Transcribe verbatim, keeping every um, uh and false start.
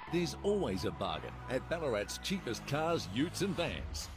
There's always a bargain at Ballarat's cheapest cars, utes and vans.